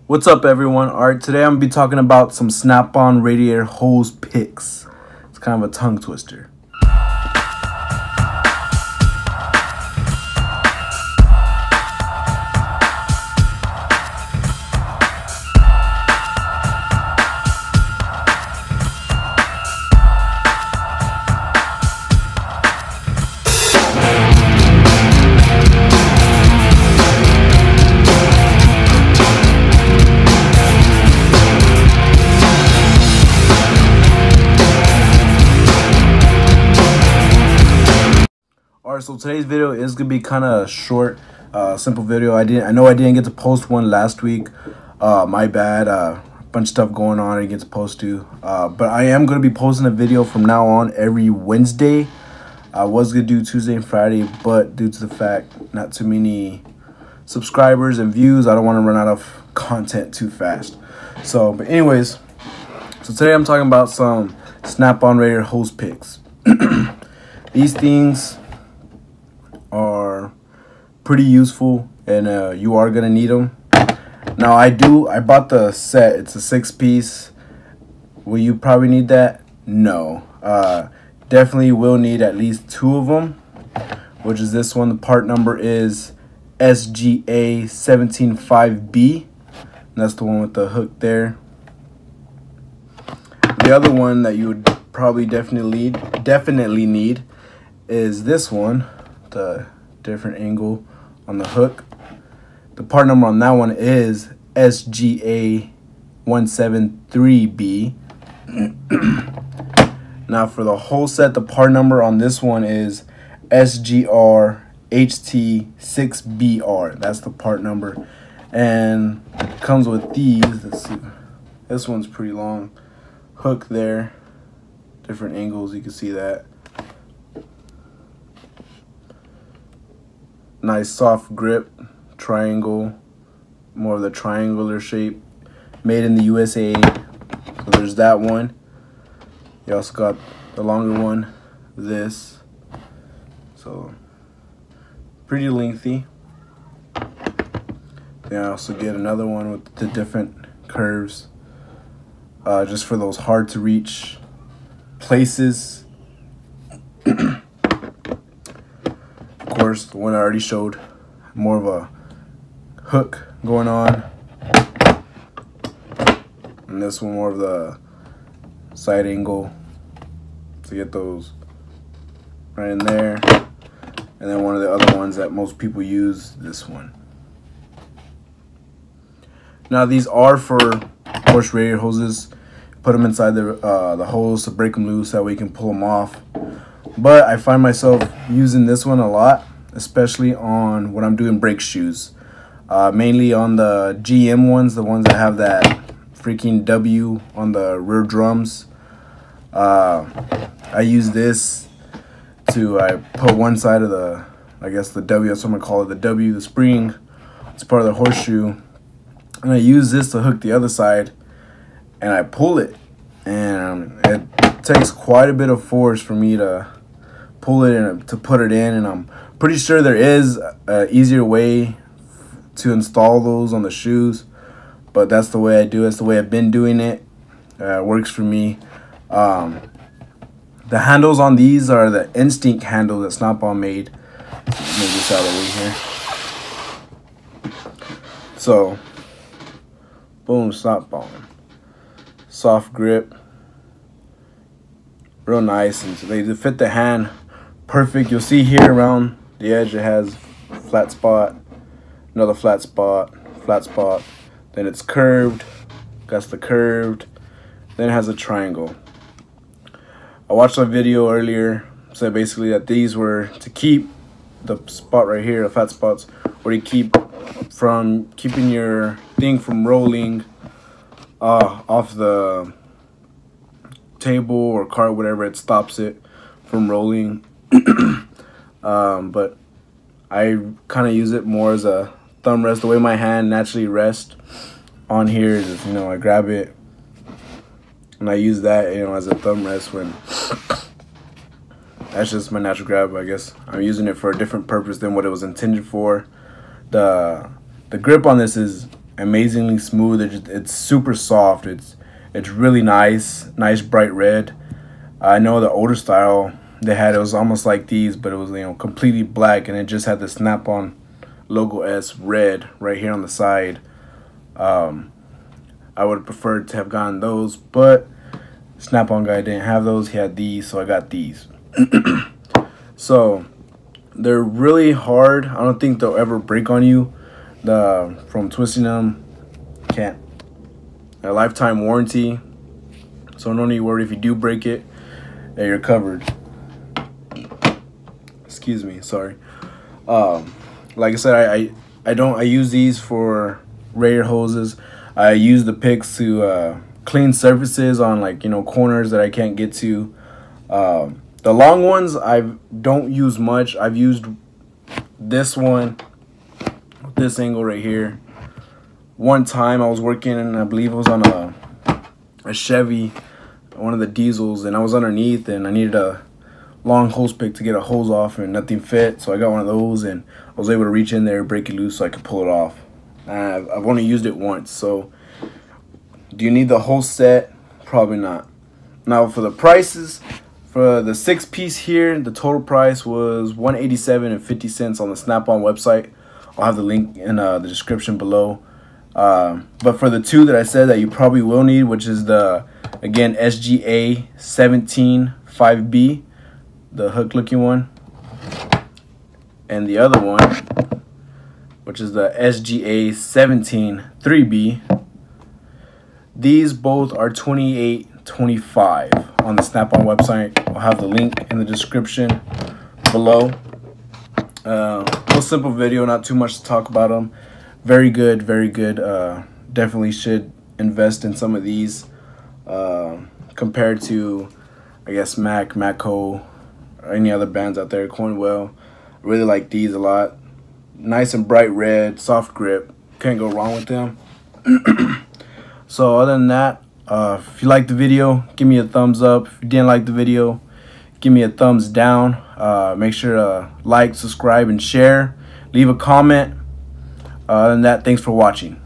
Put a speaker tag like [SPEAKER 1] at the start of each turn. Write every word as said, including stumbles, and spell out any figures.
[SPEAKER 1] What's up, everyone? Alright, today I'm going to be talking about some Snap-on radiator hose picks. It's kind of a tongue twister. Alright, so today's video is gonna be kind of short, uh, simple video. I didn't, I know I didn't get to post one last week. Uh, my bad. Uh, a bunch of stuff going on I didn't get to post to. Uh, but I am gonna be posting a video from now on every Wednesday. I was gonna do Tuesday and Friday, but due to the fact not too many subscribers and views, I don't want to run out of content too fast. So, but anyways, so today I'm talking about some Snap-on radiator hose picks. These things are pretty useful, and uh, you are gonna need them. Now I do I bought the set. It's a six piece. Will you probably need that? No. Uh, definitely will need at least two of them, which is this one. The part number is S G A one seven five B, and that's the one with the hook there. The other one that you would probably definitely need, definitely need is this one. The different angle on the hook. The part number on that one is S G A one seven three B. Now for the whole set, the part number on this one is S G R H T six B R. That's the part number, and it comes with these. Let's see, this one's pretty long. Hook there, different angles, you can see that. Nice soft grip, triangle, more of the triangular shape, made in the U S A. So there's that one. You also got the longer one, this. So pretty lengthy. Then I also get another one with the different curves, uh, just for those hard to reach places. Of course, the one I already showed, more of a hook going on, and this one more of the side angle to get those right in there, and then one of the other ones that most people use, this one. Now these are for, of course, radiator hoses. Put them inside the uh, the hose to break them loose, that way you can pull them off. But I find myself using this one a lot, especially on when I'm doing brake shoes. Uh, mainly on the G M ones, the ones that have that freaking W on the rear drums. Uh, I use this to, I put one side of the, I guess the W, that's what I'm gonna call it, the W, the spring. It's part of the horseshoe. And I use this to hook the other side, and I pull it. And it takes quite a bit of force for me to pull it and to put it in, and I'm pretty sure there is an easier way to install those on the shoes, but that's the way I do it. It's the way I've been doing it. Uh, it works for me. Um, the handles on these are the Instinct handle that Snap-on made. Move this out of the way here. So, boom, Snap-on. Soft grip, real nice, and so they fit the hand perfect. You'll see here around the edge it has flat spot, another flat spot, flat spot, then it's curved, got the curved, then it has a triangle. I watched a video earlier, said basically that these were to keep the spot right here, the flat spots, where you keep from keeping your thing from rolling uh, off the table or cart, whatever. It stops it from rolling. um, but I kind of use it more as a thumb rest. The way my hand naturally rests on here is, you know, I grab it and I use that, you know, as a thumb rest when that's just my natural grab. I guess I'm using it for a different purpose than what it was intended for. The the grip on this is amazingly smooth. It's, just, it's super soft. It's it's really nice, nice bright red. I know the older style they had, it was almost like these, but it was, you know, completely black, and it just had the Snap-on logo S red right here on the side. Um, I would have preferred to have gotten those, but Snap-on guy didn't have those. He had these, so I got these. So they're really hard. I don't think they'll ever break on you. The from twisting them, can't. A lifetime warranty, so no need to worry if you do break it, that you're covered. Excuse me, sorry. Um, like I said, I, I I don't I use these for radiator hoses. I use the picks to uh, clean surfaces on, like, you know, corners that I can't get to. Um, the long ones I don't use much. I've used this one, this angle right here. One time I was working, and I believe it was on a a Chevy, one of the diesels, and I was underneath, and I needed a long hose pick to get a hose off, and nothing fit, so I got one of those, and I was able to reach in there, break it loose, so I could pull it off. And I've, I've only used it once. So do you need the whole set? Probably not. Now for the prices, for the six piece here, the total price was one eighty-seven and fifty cents on the Snap-on website. I'll have the link in uh, the description below. Uh, but for the two that I said that you probably will need, which is the, again, S G A seventeen five B, the hook looking one, and the other one, which is the S G A seventeen three B. These both are twenty-eight twenty-five on the Snap-on website. I'll have the link in the description below. Uh, real simple video, not too much to talk about them. Very good, very good. Uh, definitely should invest in some of these uh, compared to, I guess, Mac, Matco, or any other brands out there. Cornwell. I really like these a lot. Nice and bright red, soft grip. Can't go wrong with them. So other than that, uh, if you liked the video, give me a thumbs up. If you didn't like the video, give me a thumbs down. Uh, make sure to like, subscribe, and share. Leave a comment. Uh, other than that, thanks for watching.